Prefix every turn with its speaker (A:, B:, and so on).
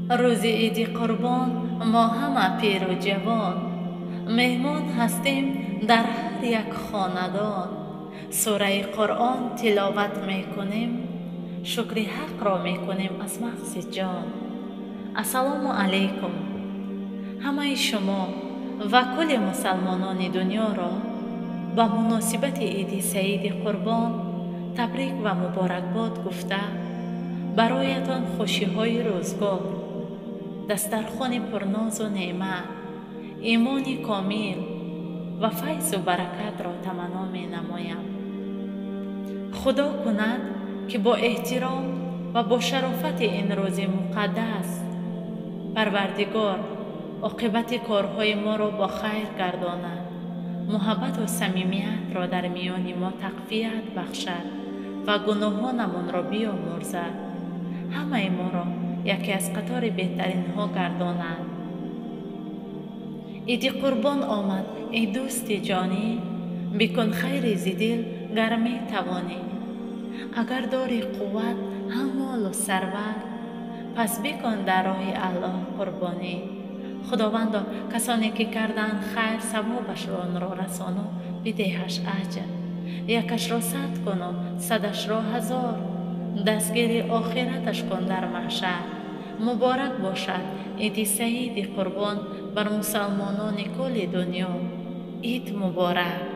A: روز عید قربان ما همه پیر و جوان مهمان هستیم در هر یک خاندان. سوره قرآن تلاوت می کنیم، شکر حق را می کنیم از مغز جان. السلام علیکم همه شما و کل مسلمانان دنیا را به مناسبت عید سعید قربان تبریک و مبارکباد گفته برایتان خوشی های روزگار، دسترخوان پرناز و نعمت، ایمان کامل و فیض و برکت را تمنا می نمایم. خدا کند که با احترام و با شرافت این روز مقدس پروردگار عاقبت کارهای ما را با خیر گرداند، محبت و صمیمیت را در میان ما تقویت بخشد و گناهانمان را بیامرزد، همه ما را یکی از قطار بهترین ها گرداند. عید قربان آمد ای دوست جانی، بکن خیر ز دل گر می توانی. اگر داری قوت هم مال و ثروت، پس بکن در راه الله قربانی. خداوندا کسانی که کردند خیر ثوابش را آن را رسانو، بدهش اجر، یکش را 100 کن و 100ش را 1000، دستگیر آخرتش کن در محشر. مبارک باشد عید سعید قربان بر مسلمانان کل دنیا. عید مبارک.